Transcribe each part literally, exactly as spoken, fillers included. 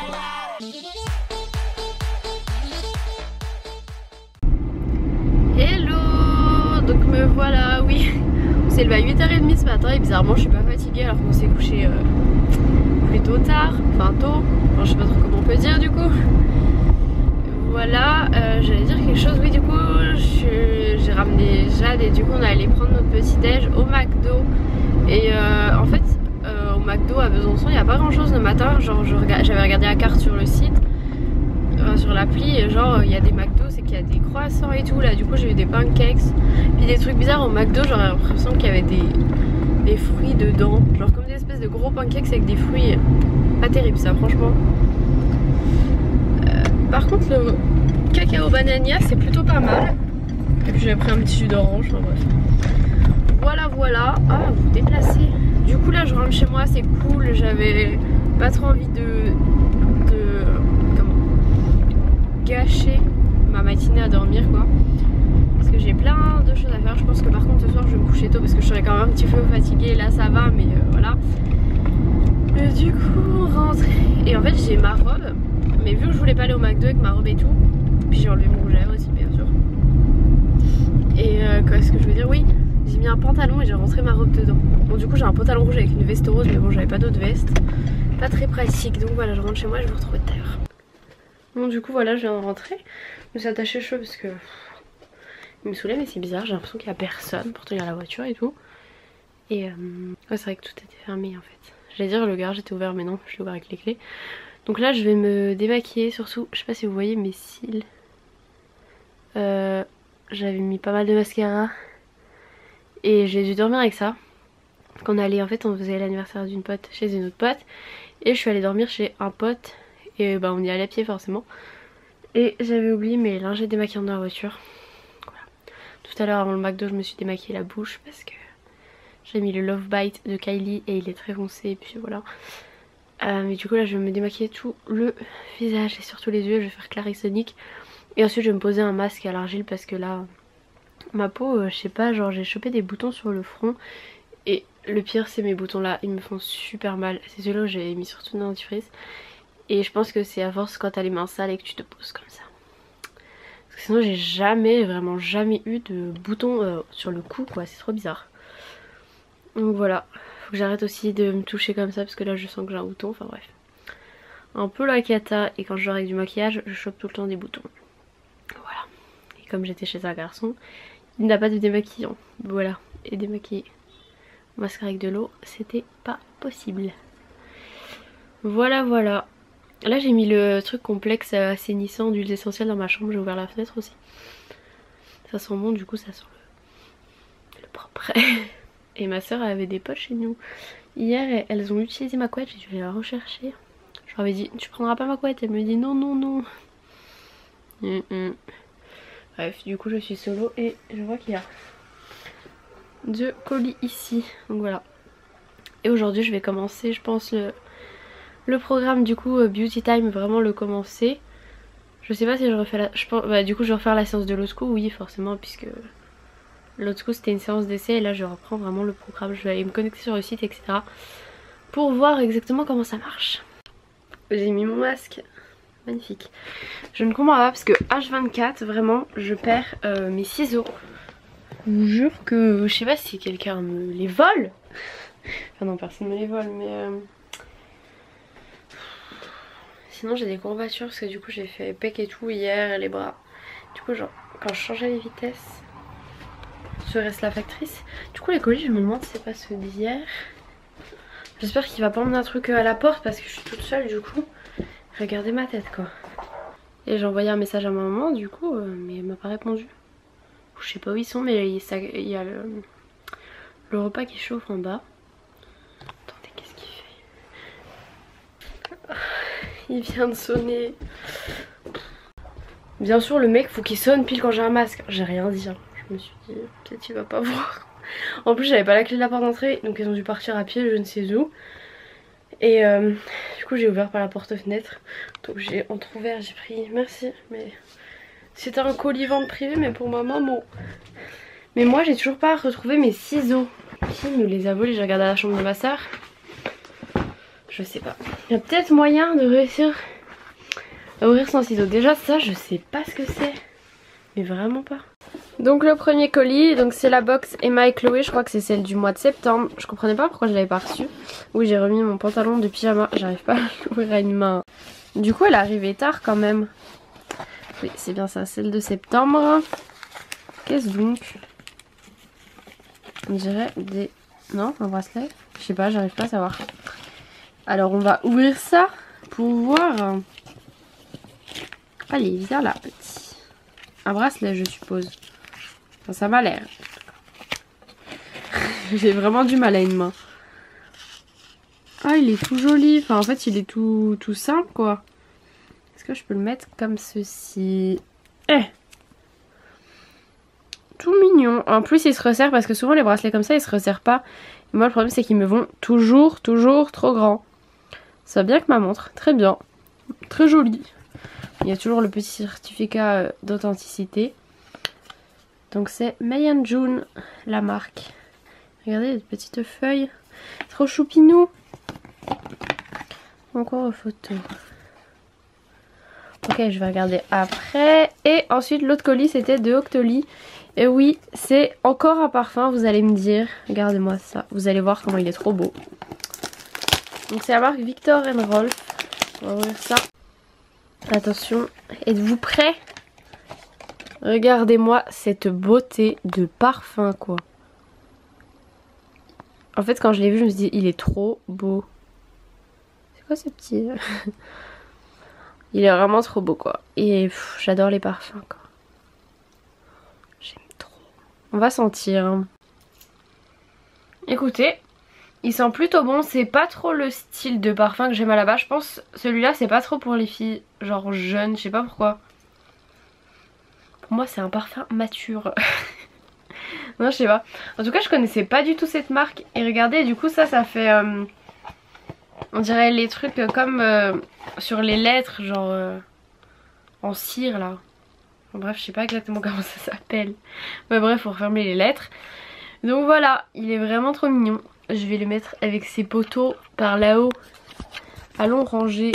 Hello. Donc me voilà, oui. On s'est levé à huit heures trente ce matin et bizarrement je suis pas fatiguée alors qu'on s'est couché euh, plutôt tard, enfin tôt, enfin je sais pas trop comment on peut dire du coup. Voilà, euh, j'allais dire quelque chose, oui du coup j'ai ramené Jade et du coup on est allé prendre notre petit déj au McDo. Et euh, en fait euh, au McDo à Besançon il n'y a pas grand chose le matin, genre j'avais regardé la carte sur le site, euh, sur l'appli, et genre il y a des McDo, c'est qu'il y a des croissants et tout, là du coup j'ai eu des pancakes, puis des trucs bizarres au McDo, genre l'impression qu'il y avait des, des fruits dedans, genre comme des espèces de gros pancakes avec des fruits, pas terrible ça franchement. Par contre le cacao banania c'est plutôt pas mal. Et puis j'avais pris un petit jus d'orange, enfin bref. Voilà voilà. Ah vous déplacez. Du coup là je rentre chez moi, c'est cool. J'avais pas trop envie de, de comment gâcher ma matinée à dormir quoi. Parce que j'ai plein de choses à faire. Je pense que par contre ce soir je vais me coucher tôt parce que je serai quand même un petit peu fatiguée. Là ça va mais euh, voilà. Mais du coup rentrer. Et en fait j'ai ma robe. Mais vu que je voulais pas aller au McDo avec ma robe et tout, puis j'ai enlevé mon rouge à lèvres aussi bien sûr. Et euh, qu'est-ce que je veux dire, oui, j'ai mis un pantalon et j'ai rentré ma robe dedans. Bon du coup j'ai un pantalon rouge avec une veste rose mais bon j'avais pas d'autre veste. Pas très pratique donc voilà je rentre chez moi et je vous retrouve tout à l'heure. Bon du coup voilà je viens de rentrer. Je me suis attachée les cheveux parce que il me saoulait mais c'est bizarre, j'ai l'impression qu'il y a personne pour tenir la voiture et tout. Et euh... ouais c'est vrai que tout était fermé en fait. J'allais dire le garage était ouvert mais non je l'ai ouvert avec les clés. Donc là je vais me démaquiller, surtout je sais pas si vous voyez mes cils, euh, j'avais mis pas mal de mascara et j'ai dû dormir avec ça. Quand on allait en fait on faisait l'anniversaire d'une pote chez une autre pote et je suis allée dormir chez un pote et bah on y allait à pied forcément. Et j'avais oublié mes lingettes démaquillantes dans la voiture. Voilà. Tout à l'heure avant le McDo je me suis démaquillée la bouche parce que j'ai mis le Love Bite de Kylie et il est très foncé et puis voilà. Euh, mais du coup là je vais me démaquiller tout le visage et surtout les yeux, je vais faire Clarisonic. Et ensuite je vais me poser un masque à l'argile parce que là ma peau euh, je sais pas, genre j'ai chopé des boutons sur le front. Et le pire c'est mes boutons là, ils me font super mal. C'est celui-là où j'ai mis surtout une dentifrice. Et je pense que c'est à force quand t'as les mains sales et que tu te poses comme ça. Parce que sinon j'ai jamais, vraiment jamais eu de boutons euh, sur le cou quoi, c'est trop bizarre. Donc voilà. Faut que j'arrête aussi de me toucher comme ça parce que là je sens que j'ai un bouton, enfin bref. Un peu la cata et quand je dors avec du maquillage je chope tout le temps des boutons. Voilà. Et comme j'étais chez un garçon, il n'a pas de démaquillant. Voilà. Et démaquiller mascara avec de l'eau, c'était pas possible. Voilà voilà. Là j'ai mis le truc complexe assainissant d'huile essentielle dans ma chambre, j'ai ouvert la fenêtre aussi. Ça sent bon du coup ça sent le, le propre. Et ma soeur avait des potes chez nous hier, elles ont utilisé ma couette, j'ai dû aller la rechercher. Je leur avais dit tu prendras pas ma couette, elle me dit non non non. Mm -mm. Bref du coup je suis solo et je vois qu'il y a deux colis ici. Donc voilà. Et aujourd'hui je vais commencer je pense le, le programme du coup Beauty Time, vraiment le commencer. Je sais pas si je refais la... Je pense... bah, du coup je vais refaire la séance de l'O S C O, oui forcément puisque... L'autre coup c'était une séance d'essai et là je reprends vraiment le programme. Je vais aller me connecter sur le site et cetera. Pour voir exactement comment ça marche. J'ai mis mon masque. Magnifique. Je ne comprends pas parce que H vingt-quatre vraiment je perds euh, mes ciseaux. Je vous jure que je sais pas si quelqu'un me les vole. Enfin non personne me les vole mais... Euh... Sinon j'ai des courbatures parce que du coup j'ai fait pec et tout hier et les bras. Du coup genre quand je changeais les vitesses... Serait-ce la factrice? Du coup les colis je me demande si c'est pas ceux d'hier. J'espère qu'il va pas emmener un truc à la porte parce que je suis toute seule du coup. Regardez ma tête quoi. Et j'ai envoyé un message à ma maman du coup euh, mais elle m'a pas répondu. Je sais pas où ils sont mais il y a le, le repas qui chauffe en bas. Attendez qu'est-ce qu'il fait? Il vient de sonner. Bien sûr le mec faut qu'il sonne pile quand j'ai un masque. J'ai rien dit hein. Je me suis dit peut-être il va pas voir. En plus j'avais pas la clé de la porte d'entrée donc ils ont dû partir à pied je ne sais où. Et euh, du coup j'ai ouvert par la porte-fenêtre. Donc j'ai entrouvert, j'ai pris, merci. Mais c'était un colis vente privée mais pour ma maman. Mais moi j'ai toujours pas retrouvé mes ciseaux. Qui me les a volés? J'ai regardé à la chambre de ma soeur. Je sais pas. Il y a peut-être moyen de réussir à ouvrir sans ciseaux. Déjà ça je sais pas ce que c'est. Mais vraiment pas. Donc le premier colis, donc c'est la box Emma et Chloé, je crois que c'est celle du mois de septembre. Je comprenais pas pourquoi je l'avais pas reçue. Oui, j'ai remis mon pantalon de pyjama, j'arrive pas à l'ouvrir à une main. Du coup elle est arrivée tard quand même. Oui, c'est bien ça, celle de septembre. Qu'est-ce donc? On dirait des... Non, un bracelet? Je sais pas, j'arrive pas à savoir. Alors on va ouvrir ça pour voir. Allez, viens là, petit. Un bracelet, je suppose. Enfin, ça m'a l'air. J'ai vraiment du mal à une main. Ah, il est tout joli. Enfin, en fait, il est tout, tout simple, quoi. Est-ce que je peux le mettre comme ceci? Eh! Tout mignon. En plus, il se resserre parce que souvent, les bracelets comme ça, ils se resserrent pas. Et moi, le problème, c'est qu'ils me vont toujours, toujours trop grands. Ça va bien que ma montre. Très bien. Très joli. Il y a toujours le petit certificat d'authenticité. Donc c'est May and June, la marque. Regardez les petites feuilles. Trop choupinou. Encore une photo. Ok, je vais regarder après. Et ensuite l'autre colis c'était de Octoly. Et oui, c'est encore un parfum, vous allez me dire. Regardez-moi ça. Vous allez voir comment il est trop beau. Donc c'est la marque Viktor and Rolf. On va ouvrir ça. Attention, êtes-vous prêts? Regardez-moi cette beauté de parfum quoi. En fait quand je l'ai vu je me suis dit il est trop beau. C'est quoi ce petit... Il est vraiment trop beau quoi. Et j'adore les parfums quoi. J'aime trop. On va sentir. Écoutez, il sent plutôt bon. C'est pas trop le style de parfum que j'aime à la base. Je pense celui-là c'est pas trop pour les filles genre jeunes. Je sais pas pourquoi. Pour moi c'est un parfum mature. Non je sais pas. En tout cas je connaissais pas du tout cette marque. Et regardez du coup ça ça fait... Euh, on dirait les trucs comme euh, sur les lettres genre euh, en cire là. Bref je sais pas exactement comment ça s'appelle. Mais bref faut refermer les lettres. Donc voilà il est vraiment trop mignon. Je vais le mettre avec ses poteaux par là-haut. Allons ranger.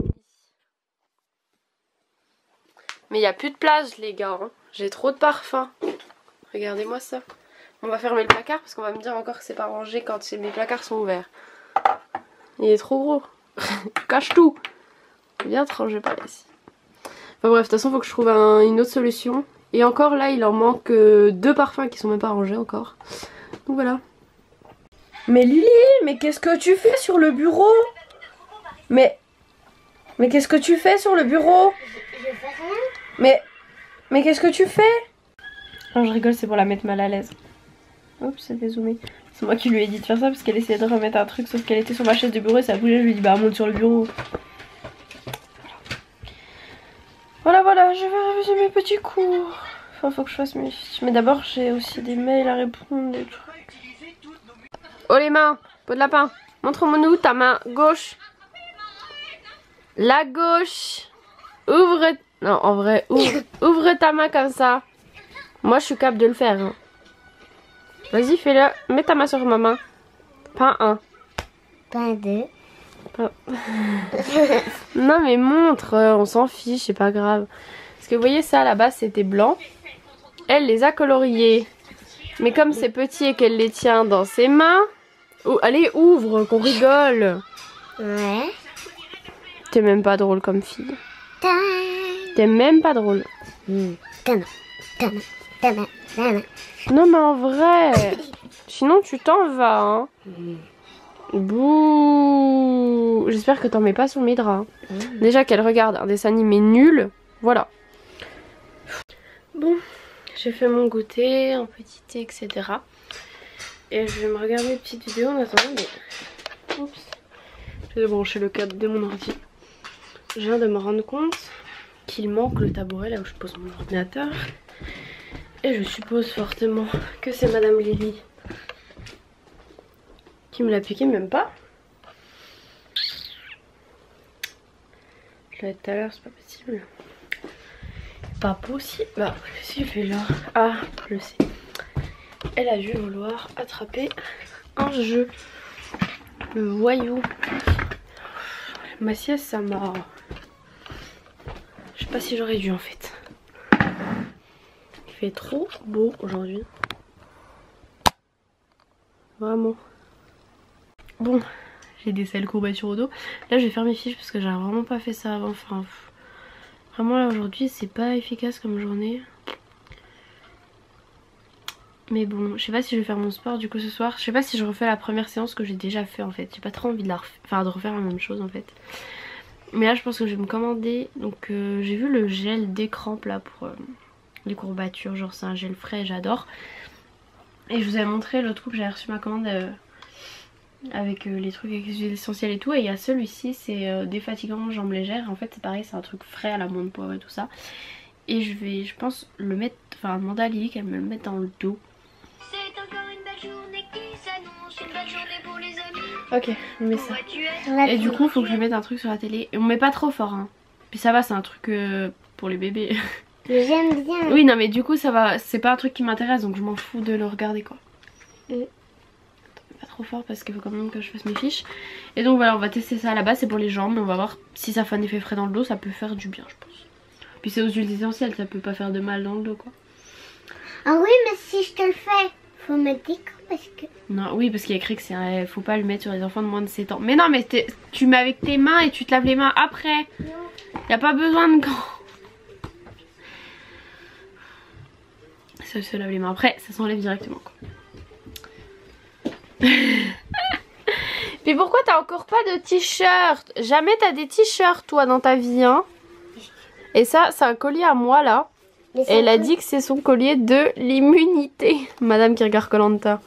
Mais il n'y a plus de place les gars. Hein. J'ai trop de parfums. Regardez-moi ça. On va fermer le placard parce qu'on va me dire encore que c'est pas rangé quand mes placards sont ouverts. Il est trop gros. Je cache tout. Bien te ranger par ici. Enfin bref, de toute façon il faut que je trouve un, une autre solution. Et encore là il en manque euh, deux parfums qui sont même pas rangés encore. Donc voilà. Mais Lily, mais qu'est-ce que tu fais sur le bureau? Mais... Mais qu'est-ce que tu fais sur le bureau? Je fais rien. Mais... Mais qu'est-ce que tu fais? Non je rigole, c'est pour la mettre mal à l'aise. Oups, c'est dézoomé. C'est moi qui lui ai dit de faire ça parce qu'elle essayait de remettre un truc sauf qu'elle était sur ma chaise de bureau et ça bougeait. Je lui ai dit bah monte sur le bureau. Voilà voilà, je vais réviser mes petits cours. Enfin faut que je fasse mes fiches. Mais d'abord j'ai aussi des mails à répondre, des trucs. Oh les mains, peau de lapin. Montre-moi nous ta main gauche. La gauche. Ouvre... Non en vrai, ouvre, ouvre ta main comme ça. Moi je suis capable de le faire. Hein. Vas-y fais-le. Mets ta main sur ma main. Pas un. Pas deux. Pas... Non mais montre, on s'en fiche, c'est pas grave. Parce que vous voyez ça à la base c'était blanc. Elle les a coloriés. Mais comme c'est petit et qu'elle les tient dans ses mains... Oh, allez ouvre, qu'on rigole. Ouais. T'es même pas drôle comme fille. T'es même pas drôle. Mmh. Tama, tama, tama, tama. Non mais en vrai. Sinon tu t'en vas hein. Mmh. Bouh. J'espère que t'en mets pas sur mes draps. Mmh. Déjà qu'elle regarde un dessin animé nul. Voilà. Bon, j'ai fait mon goûter, un petit thé, et cetera. Et je vais me regarder une petite vidéo en attendant. Mais... Oups. J'ai débranché le câble de mon ordi. Je viens de me rendre compte qu'il manque le tabouret là où je pose mon ordinateur. Et je suppose fortement que c'est Madame Lily qui me l'a piqué, même pas. Je l'ai dit tout à l'heure, c'est pas possible. Pas possible. Bah, qu'est-ce qu'il fait là? Ah, je le sais. Elle a dû vouloir attraper un jeu. Le voyou. Ma sieste, ça m'a sais pas si j'aurais dû en fait. Il fait trop beau aujourd'hui. Vraiment. Bon, j'ai des sales courbatures au dos. Là je vais faire mes fiches parce que j'ai vraiment pas fait ça avant. Enfin, pff. Vraiment là aujourd'hui c'est pas efficace comme journée. Mais bon, je sais pas si je vais faire mon sport du coup ce soir. Je sais pas si je refais la première séance que j'ai déjà fait en fait. J'ai pas trop envie de la refaire, enfin de refaire la même chose en fait. Mais là je pense que je vais me commander. Donc euh, j'ai vu le gel d'écran là pour euh, les courbatures. Genre c'est un gel frais, j'adore. Et je vous avais montré l'autre coup que j'avais reçu ma commande euh, avec euh, les trucs avec les huiles essentielles et tout. Et il y a celui-ci, c'est euh, défatigant jambes légères. En fait c'est pareil, c'est un truc frais à la menthe poivre et tout ça. Et je vais, je pense, le mettre, enfin demander à Lily qu'elle me le mette dans le dos. C'est encore une belle journée qui s'annonce, une belle journée pour les amis. Ok, on met ça. Et du coup faut que je mette un truc sur la télé. Et on met pas trop fort hein. Puis ça va, c'est un truc euh, pour les bébés. J'aime bien. Oui non mais du coup ça va, c'est pas un truc qui m'intéresse donc je m'en fous de le regarder quoi. Et... Attends, pas trop fort parce qu'il faut quand même que je fasse mes fiches. Et donc voilà, on va tester ça. Là-bas c'est pour les jambes, on va voir si ça fait un effet frais dans le dos, ça peut faire du bien je pense. Puis c'est aux huiles essentielles, ça peut pas faire de mal dans le dos quoi. Ah oui, mais si je te le fais, faut mettre des gants parce que... Non, oui parce qu'il y a écrit que c'est, faut pas le mettre sur les enfants de moins de sept ans. Mais non mais tu mets avec tes mains et tu te laves les mains après. Y a pas besoin de gants. Ça se lave les mains après, ça s'enlève directement quoi. Mais pourquoi t'as encore pas de t-shirt? Jamais t'as des t-shirts toi dans ta vie hein. Et ça c'est un collier à moi là. Et elle a dit que c'est son collier de l'immunité. Madame qui regarde Koh Lanta.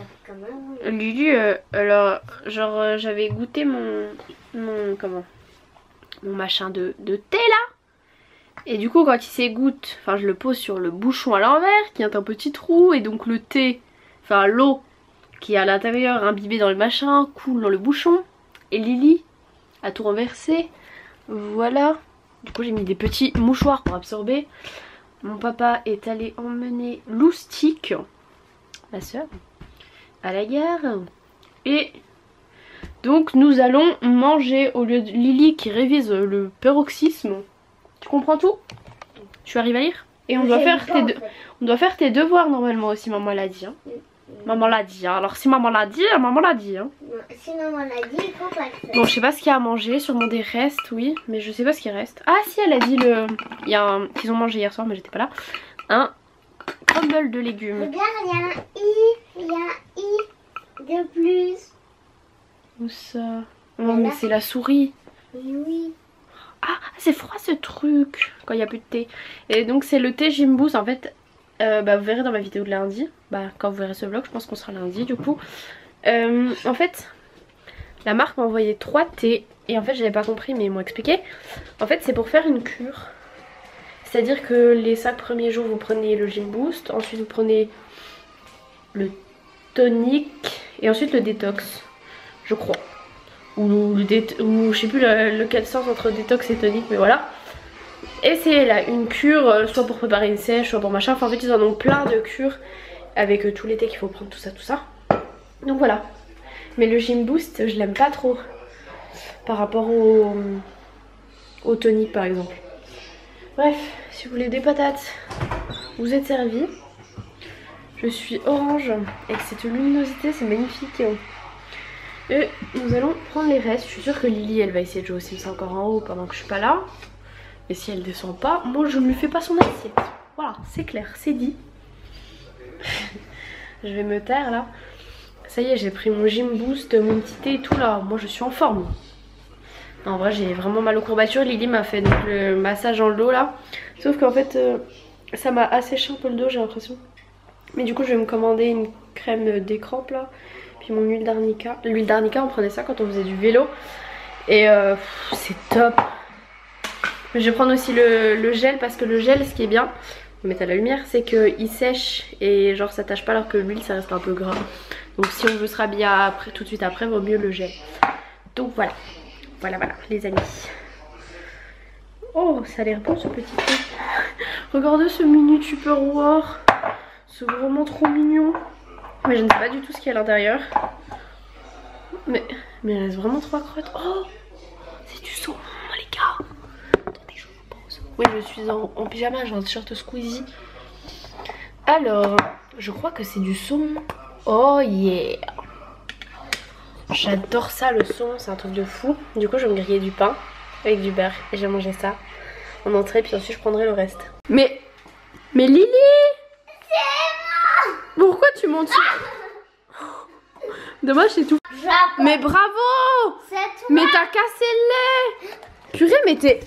Lulu, euh, alors genre euh, j'avais goûté mon, mon comment mon machin de, de thé là. Et du coup quand il s'égoutte, enfin je le pose sur le bouchon à l'envers qui a un petit trou. Et donc le thé, enfin l'eau qui est à l'intérieur imbibée dans le machin coule dans le bouchon. Et Lily a tout renversé. Voilà. Du coup j'ai mis des petits mouchoirs pour absorber. Mon papa est allé emmener Loustic, ma soeur, à la gare. Et donc nous allons manger au lieu de Lily qui révise le paroxysme. Tu comprends tout? Tu arrives à lire? Et on doit, faire tes de... on doit faire tes devoirs normalement aussi, maman l'a dit. Hein. Maman l'a dit. Hein. Alors si maman l'a dit, maman l'a dit. Hein. Si maman l'a dit, il faut pas le faire. Bon, je sais pas ce qu'il y a à manger, sûrement des restes, oui. Mais je sais pas ce qui reste. Ah si, elle a dit le... Il y a un... qu'ils ont mangé hier soir, mais j'étais pas là. Un crumble de légumes. Regarde, il y a un i, il y a un i de plus. Où ça? Non mais c'est la souris. Oui, oui. Ah, c'est froid ce truc quand il n'y a plus de thé. Et donc c'est le thé Gym Boost en fait. Euh, bah, vous verrez dans ma vidéo de lundi. Bah quand vous verrez ce vlog, je pense qu'on sera lundi du coup. Euh, en fait, la marque m'a envoyé trois thés. Et en fait j'avais pas compris mais ils m'ont expliqué. En fait c'est pour faire une cure. C'est à dire que les cinq premiers jours vous prenez le Gym Boost. Ensuite vous prenez le tonic. Et ensuite le détox. Je crois. Ou, le dé ou je sais plus le, lequel sens entre détox et tonique, mais voilà. Et c'est là une cure, euh, soit pour préparer une sèche, soit pour machin. Enfin en fait ils en ont plein de cures avec euh, tous les thés qu'il faut prendre, tout ça, tout ça. Donc voilà. Mais le Gym Boost, je l'aime pas trop par rapport au, au tonique par exemple. Bref, si vous voulez des patates, vous êtes servis. Je suis orange avec cette luminosité, c'est magnifique. Et nous allons prendre les restes. Je suis sûre que Lily elle va essayer de jouer aux Sims encore en haut pendant que je suis pas là. Et si elle descend pas, moi je ne lui fais pas son assiette. Voilà, c'est clair, c'est dit. Je vais me taire là. Ça y est, j'ai pris mon Gym Boost, mon petit thé et tout là. Moi je suis en forme. Non, en vrai j'ai vraiment mal aux courbatures. Lily m'a fait donc le massage dans le dos là. Sauf qu'en fait euh, ça m'a asséché un peu le dos j'ai l'impression. Mais du coup je vais me commander une crème d'écran là. Puis mon huile d'arnica. L'huile d'arnica on prenait ça quand on faisait du vélo. Et euh, c'est top. Je vais prendre aussi le, le gel parce que le gel ce qui est bien, on met à la lumière, c'est qu'il sèche et genre ça tâche pas alors que l'huile ça reste un peu gras. Donc si on veut se rhabiller après, tout de suite après, vaut mieux le gel. Donc voilà. Voilà voilà les amis. Oh ça a l'air bon ce petit truc. Regardez ce mini Tupperware. C'est vraiment trop mignon. Mais je ne sais pas du tout ce qu'il y a à l'intérieur. Mais, mais il reste vraiment trois crottes. Oh, c'est du saumon les gars. Attendez, je vous pose. Oui, je suis en, en pyjama, j'ai un t-shirt Squeezie. Alors, je crois que c'est du saumon. Oh yeah! J'adore ça, le saumon, c'est un truc de fou. Du coup, je vais me griller du pain avec du beurre et j'ai mangé ça en entrée, puis ensuite je prendrai le reste. Mais, mais Lily! C'est moi! Pourquoi tu montes? Dommage, c'est tout. Mais bravo! Mais t'as cassé le lait! Purée, mais t'es...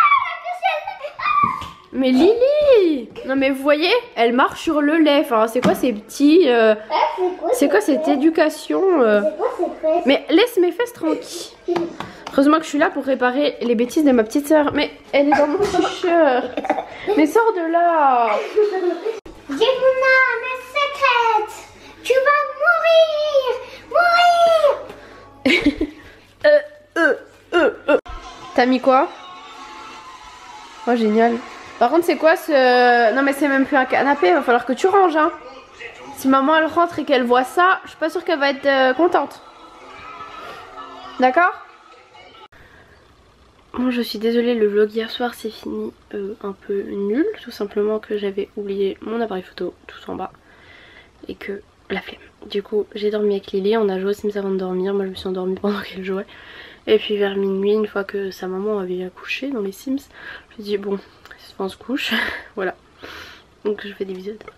Mais Lily! Non mais vous voyez, elle marche sur le lait. Enfin, c'est quoi ces petits... Euh... C'est quoi cette éducation euh... Mais laisse mes fesses tranquilles. Heureusement que je suis là pour réparer les bêtises de ma petite soeur. Mais elle est dans mon t-shirt. Mais sors de là. J'ai mon âme secrète. Tu vas mourir. Mourir. euh, euh, euh, euh. T'as mis quoi? Oh génial. Par contre c'est quoi ce... Non mais c'est même plus un canapé, il va falloir que tu ranges hein. Si maman elle rentre et qu'elle voit ça, je suis pas sûre qu'elle va être euh, contente. D'accord? Bon, je suis désolée, le vlog hier soir c'est fini euh, un peu nul. Tout simplement que j'avais oublié mon appareil photo tout en bas. Et que la flemme. Du coup j'ai dormi avec Lily, on a joué aux Sims avant de dormir. Moi je me suis endormie pendant qu'elle jouait. Et puis vers minuit, une fois que sa maman avait accouché dans les Sims, je me suis dit bon, on se couche. Voilà. Donc je fais des bisous.